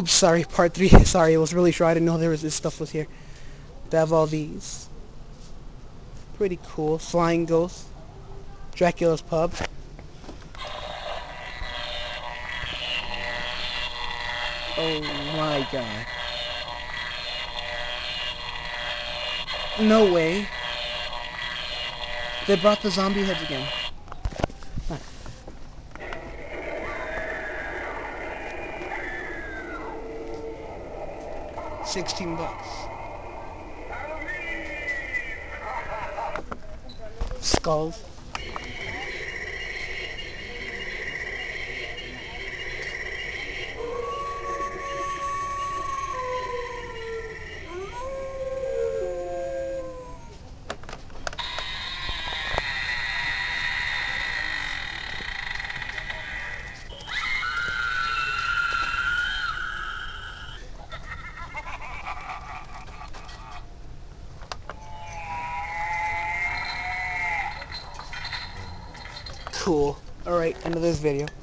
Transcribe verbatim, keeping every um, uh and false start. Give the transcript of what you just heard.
Oops, sorry, part three. Sorry, I was really sure. I didn't know there was this stuff was here. They have all these. Pretty cool. Flying Ghost. Dracula's Pub. Oh my god. No way. They brought the zombie heads again. Huh. Sixteen bucks. Skulls. Cool. Alright, end of this video.